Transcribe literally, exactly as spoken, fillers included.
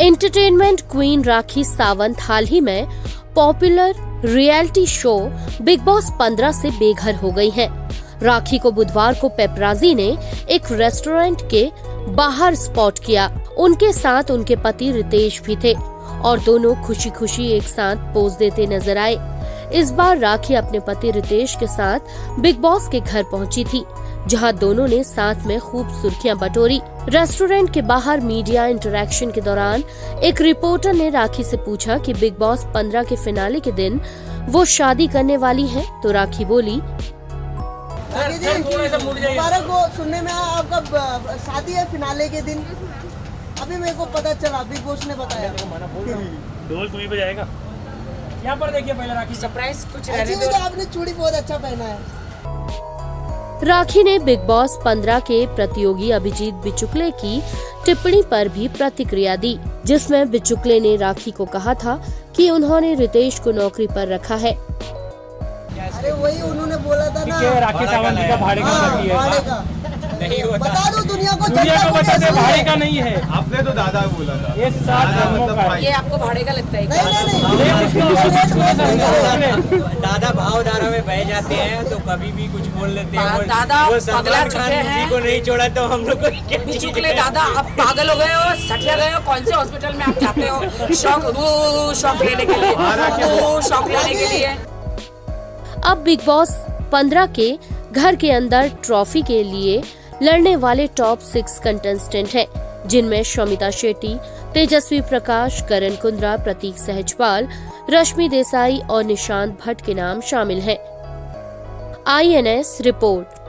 Entertainment queen Rakhi Sawant हाल ही में popular reality show Bigg Boss पंद्रह से बेघर हो गई हैं। राखी को बुधवार को पेपराजी ने एक रेस्टोरेंट के बाहर स्पॉट किया। उनके साथ उनके पति रितेश भी थे और दोनों खुशी खुशी एक साथ पोज देते नजर आए। इस बार राखी अपने पति रितेश के साथ बिग बॉस के घर पहुंची थी, जहां दोनों ने साथ में खूब सुर्खियां बटोरी। रेस्टोरेंट के बाहर मीडिया इंटरैक्शन के दौरान एक रिपोर्टर ने राखी से पूछा कि बिग बॉस पंद्रह के फिनाले के दिन वो शादी करने वाली हैं, तो राखी बोली, मुबारक हो, सुनने में आया आपका शादी है फिनाले के दिन। अभी मेरे को पता चला, बिग बॉस ने बताया। ढोल तुम्हीं बजाएगा। यहाँ पर देखिए पहले राखी सरप्राइज कुछ रहने दो। आपने चूड़ी बहुत अच्छा पहना है। राखी ने बिग बॉस पंद्रह के प्रतियोगी अभिजीत बिचुकले की टिप्पणी पर भी प्रतिक्रिया दी, जिसमें बिचुकले ने राखी को कहा था कि उन्होंने रितेश को नौकरी पर रखा है। अरे वही उन्होंने बोला था ना, राखी सावंत का भाड़े का है। नहीं होता। बता दो दुनिया को, दुनिया को बता दे भाड़े का नहीं है। आपने तो दादा बोला था। ये सात ये आपको भाड़े का लगता है? नहीं नहीं नहीं, दादा भावधारा में बह जाते हैं तो कभी भी कुछ बोल लेते हैं। दादा पगला चुके हैं, को नहीं छोड़ा तो हम लोग को बिचुकले दादा अब पागल हो गए हो, सठिया गए हो। कौन से हॉस्पिटल में आप जाते हो शौक वो शौक लेने के लिए, वो शौक लेने के लिए। अब बिग बॉस पंद्रह के घर के अंदर ट्रॉफी के लिए लड़ने वाले टॉप सिक्स कंटेस्टेंट हैं, जिनमें शमिता शेट्टी, तेजस्वी प्रकाश, करण कुंद्रा, प्रतीक सहजपाल, रश्मि देसाई और निशांत भट्ट के नाम शामिल हैं। I N S report.